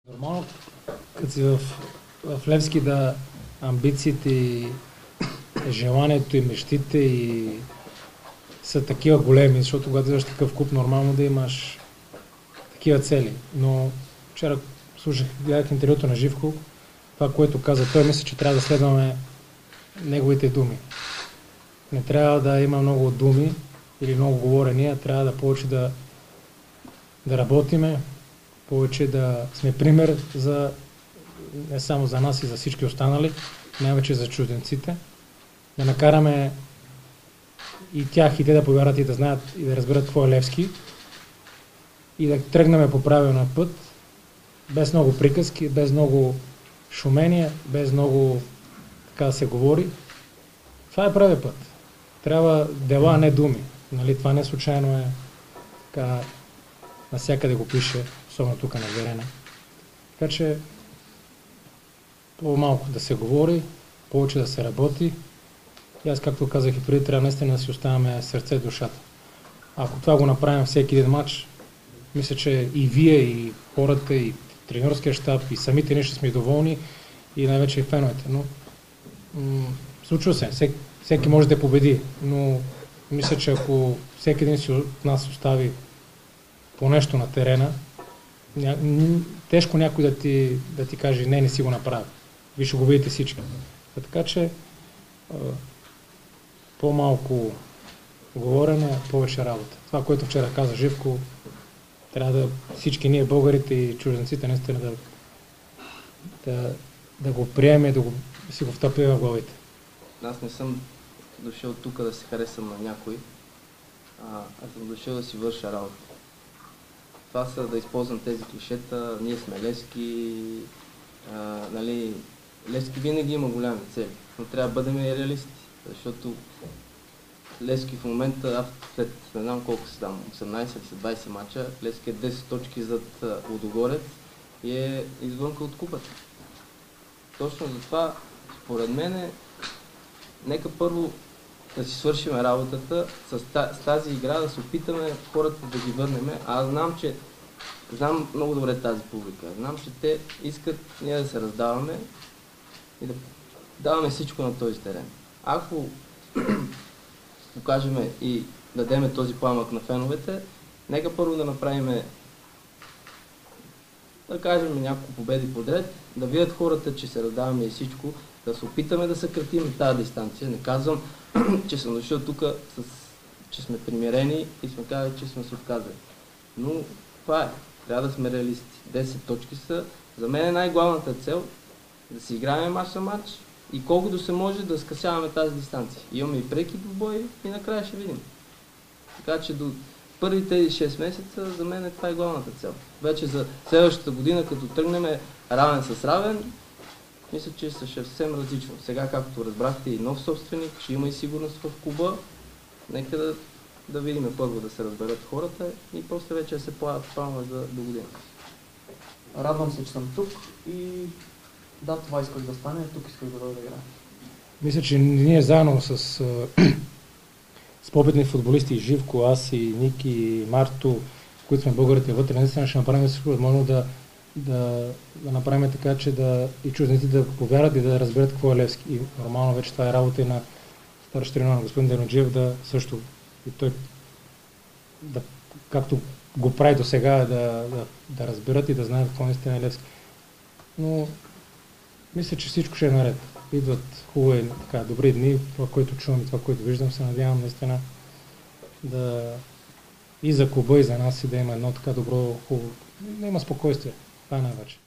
Нормално, като си в Левски, да амбициите и желанието и мечтите и са такива големи, защото когато идваш такъв клуб, нормално да имаш такива цели. Но вчера гледах интервюто на Живко, това, което каза той, мисля, че трябва да следваме неговите думи. Не трябва да има много думи или много говорения, трябва да повече да работиме, повече да сме пример не само за нас и за всички останали, най-вече за чужденците. Да накараме и тях, и те да повярват и да знаят и да разберат какво е Левски и да тръгнем по правилния път, без много приказки, без много шумения, без много така да се говори. Това е правилният път. Трябва дела, а не думи. Нали? Това не случайно е така, навсякъде го пише, особено тук на Верена. Така че по-малко да се говори, повече да се работи. И аз, както казах и преди, трябва наистина да си оставяме сърце и душата. Ако това го направим всеки един матч, мисля, че и вие, и хората, и треньорския щаб, и самите ние ще сме доволни, и най-вече и феновете. Но случва се, всеки може да победи, но мисля, че ако всеки един си от нас остави по нещо на терена, тежко някой да ти каже не си го направи. Вие ще го видите всички. Така че по-малко говорене, повече работа. Това, което вчера каза Живко, трябва да всички ние, българите и чужденците, наистина да го приеме, да си го втъпим в главите. Аз не съм дошъл тук да се харесам на някой, аз съм дошъл да си върша работа. Това са да използвам тези клишета, ние сме Левски, нали, Левски винаги има голями цели, но трябва да бъдем и реалисти, защото Левски в момента, след не знам колко се дам, 18 или 20 мача, Левски е 10 точки зад Лудогорец и е извънка от купата. Точно за това, според мен, нека първо да си свършим работата, с тази игра да се опитаме хората да ги върнем. Аз знам много добре тази публика. Знам, че те искат ние да се раздаваме и да даваме всичко на този терен. Ако покажем и дадеме този пламък на феновете, нека първо да направим, да кажем, няколко победи подред, да видят хората, че се раздаваме и всичко, да се опитаме да съкратим тази дистанция. Не казвам, че съм дошъл тук, че сме примирени и сме казали, че сме се отказали. Но това е. Трябва да сме реалисти. 10 точки са. За мен е най-главната цел да си играем мач на мач и колкото се може да скъсяваме тази дистанция. Имаме и преки двубои и накрая ще видим. Така че до първите 6 месеца за мен това е главната цел. Вече за следващата година, като тръгнем равен с равен, мисля, че ще съвсем различно. Сега, както разбрахте, и нов собственик, ще има и сигурност в клуба. Нека да видим първо да се разберат хората и после вече да се плават планове за до година. Радвам се, че съм тук и да, това исках да стане, тук исках да дойда да играя. Мисля, че ние заедно с победни футболисти, Живко, аз и Ники, и Марто, които сме българите вътре, наистина ще направим всичко възможно да направим така, че и чужденците да повярват и да разберат какво е Левски. И нормално вече това е работа и на старши треньор на господин Деноджиев да също и той както го прави до сега да разберат и да знаят какво наистина е Левски. Но мисля, че всичко ще е наред. Идват хубави, добри дни, това, което чувам и това, което виждам, се надявам наистина и за клуба, и за нас и да има едно така добро, хубаво, да има спокойствие. Това е най-вече.